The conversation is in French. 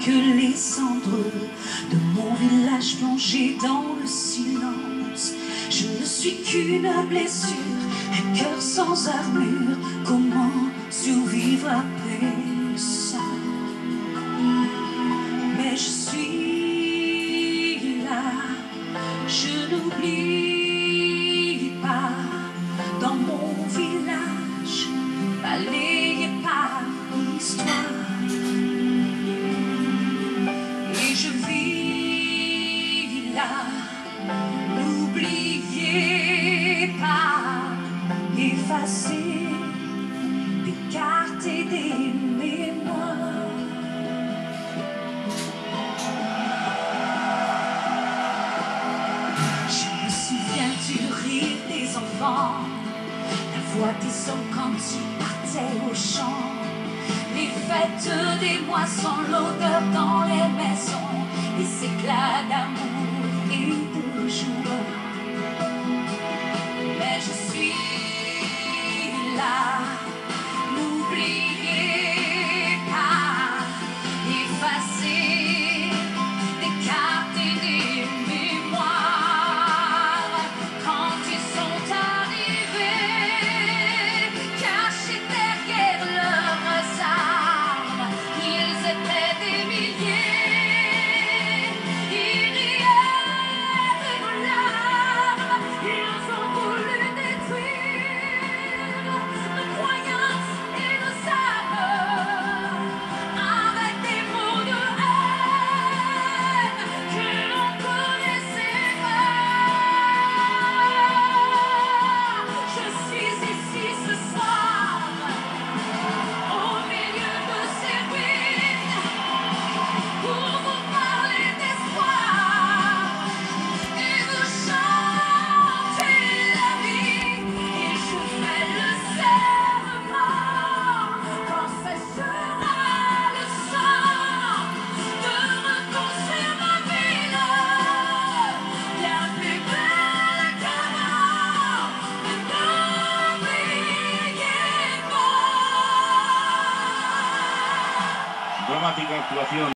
que les cendres de mon village plongé dans le silence. Je ne suis qu'une blessure, un cœur sans armure. Comment survivre après ça? Mais je suis là, je n'oublie pas. Dans mon village, balayé par l'histoire, et je vis là, n'oubliez pas, effacer des cartes et des mémoires. Je me souviens du rire des enfants, la voix des hommes quand ils partaient au champ, les fêtes des moissons, l'odeur dans les maisons, les éclats d'amour et de joie. Mais je suis là, n'oubliez pas, effacer des cartes et des mémoires. Quand ils sont arrivés, cachés derrière leurs armes, ils étaient des milliers, ils riaient de nos larmes, ils ont voulu détruire nos croyances et nos âmes, avec des mots de haine que l'on connaissait pas. Je suis ici ce soir, au milieu de ces ruines, pour vous parler d'espoir et de chanter la vie. Et je fais le serment, quand cessera le sang, de reconstruire ma ville, bien plus belle qu'avant. Mais n'oubliez pas. Dramática actuación.